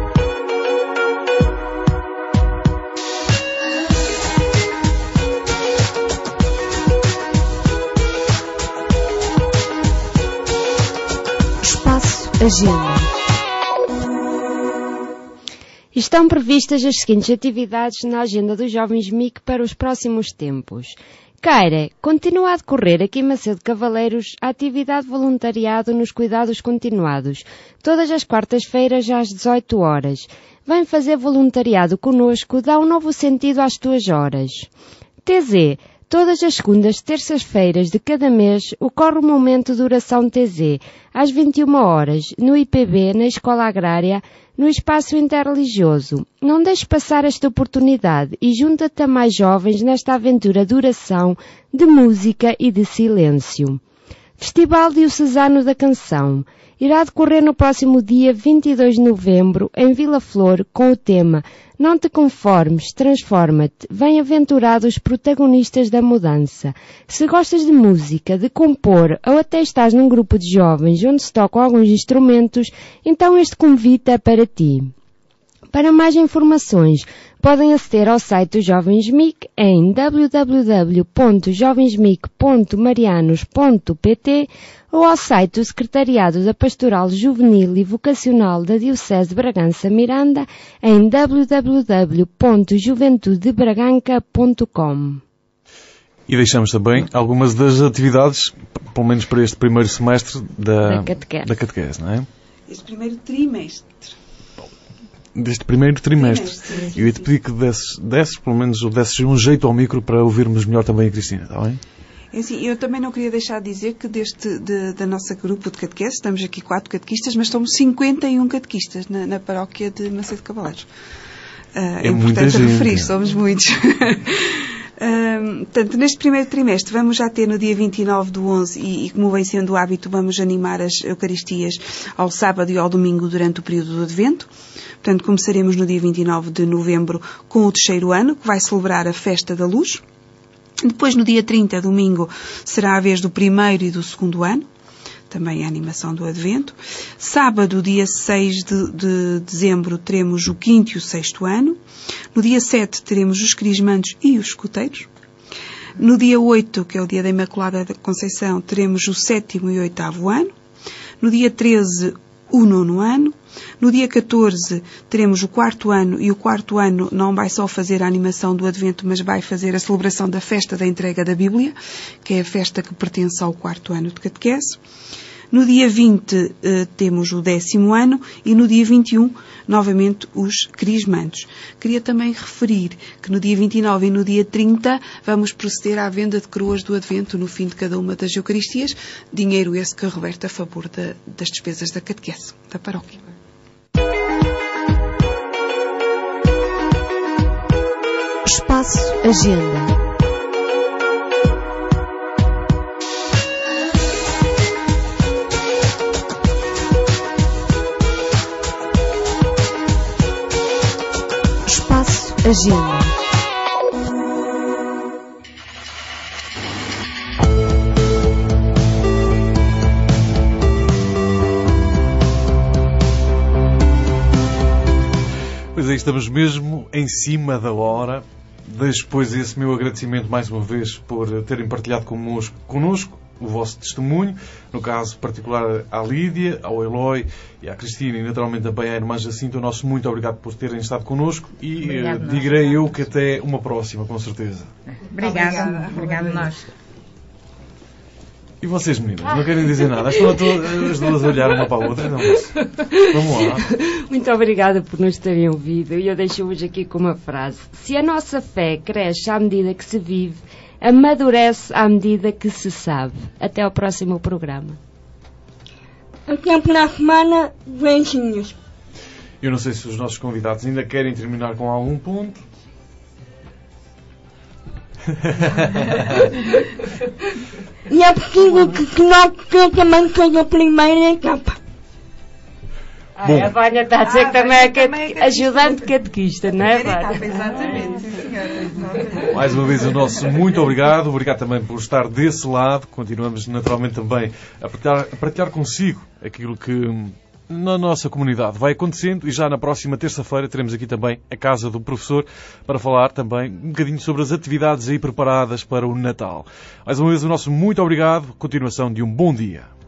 Agenda. Estão previstas as seguintes atividades na agenda dos jovens MIC para os próximos tempos. Queira, continua a decorrer aqui em Macedo Cavaleiros a atividade voluntariado nos cuidados continuados, todas as quartas-feiras às 18 horas. Vem fazer voluntariado conosco, dá um novo sentido às tuas horas. TZ. Todas as segundas terças-feiras de cada mês ocorre o momento de oração TZ, às 21 horas, no IPB, na Escola Agrária, no Espaço Interreligioso. Não deixes passar esta oportunidade e junta-te a mais jovens nesta aventura de oração, de música e de silêncio. Festival Diocesano da Canção. Irá decorrer no próximo dia 22 de novembro, em Vila Flor, com o tema Não te conformes, transforma-te, bem-aventurados protagonistas da mudança. Se gostas de música, de compor, ou até estás num grupo de jovens onde se tocam alguns instrumentos, então este convite é para ti. Para mais informações, podem aceder ao site dos Jovens MIC em www.jovensmic.marianos.pt ou ao site do Secretariado da Pastoral Juvenil e Vocacional da Diocese de Bragança Miranda em www.juventudebraganca.com. E deixamos também algumas das atividades, pelo menos para este primeiro semestre da catequese, não é? Este primeiro trimestre. Deste primeiro trimestre. Eu ia-te pedir que desses pelo menos um jeito ao micro para ouvirmos melhor também a Cristina, está bem? É assim, eu também não queria deixar de dizer que da nossa grupo de catequese, estamos aqui 4 catequistas, mas somos 51 catequistas na paróquia de Macedo Cavaleiros. É importante referir, somos muitos. Portanto, neste primeiro trimestre vamos já ter no dia 29 do 11 e como vem sendo o hábito, vamos animar as Eucaristias ao sábado e ao domingo durante o período do Advento. Portanto, começaremos no dia 29 de novembro com o terceiro ano, que vai celebrar a Festa da Luz. Depois, no dia 30, domingo, será a vez do primeiro e do segundo ano, também a animação do Advento. Sábado, dia 6 de dezembro, teremos o quinto e o sexto ano. No dia 7, teremos os crismandos e os escuteiros. No dia 8, que é o dia da Imaculada Conceição, teremos o sétimo e oitavo ano. No dia 13, o nono ano. No dia 14 teremos o quarto ano e o quarto ano não vai só fazer a animação do Advento, mas vai fazer a celebração da festa da entrega da Bíblia, que é a festa que pertence ao quarto ano de catequese. No dia 20 temos o 10º ano e no dia 21 novamente os crismandos. Queria também referir que no dia 29 e no dia 30 vamos proceder à venda de coroas do Advento no fim de cada uma das Eucaristias, dinheiro esse que reverte a favor das despesas da catequese, da paróquia. Espaço Agenda. Espaço Agenda. Pois aí estamos mesmo em cima da hora. Deixo, pois, esse meu agradecimento mais uma vez por terem partilhado connosco o vosso testemunho, no caso particular à Lídia, ao Eloy e à Cristina e naturalmente também à irmã Jacinta. O nosso muito obrigado por terem estado connosco e direi eu que até uma próxima, com certeza. Obrigada nós. E vocês, meninas, não querem dizer nada? Estão as duas a olhar uma para a outra? Não, vamos lá. Muito obrigada por nos terem ouvido. E eu deixo-vos aqui com uma frase. Se a nossa fé cresce à medida que se vive, amadurece à medida que se sabe. Até ao próximo programa. Até para a semana, beijinhos. Eu não sei se os nossos convidados ainda querem terminar com algum ponto. E é preciso que eu também seja a primeira etapa. A Vânia está a dizer que também é ajudante catequista, não é, Vânia? Exatamente, sim, senhora. Mais uma vez o nosso muito obrigado. Obrigado também por estar desse lado. Continuamos naturalmente também a partilhar consigo aquilo que na nossa comunidade vai acontecendo, e já na próxima terça-feira teremos aqui também a Casa do Professor para falar também um bocadinho sobre as atividades aí preparadas para o Natal. Mais uma vez o nosso muito obrigado. Continuação de um bom dia.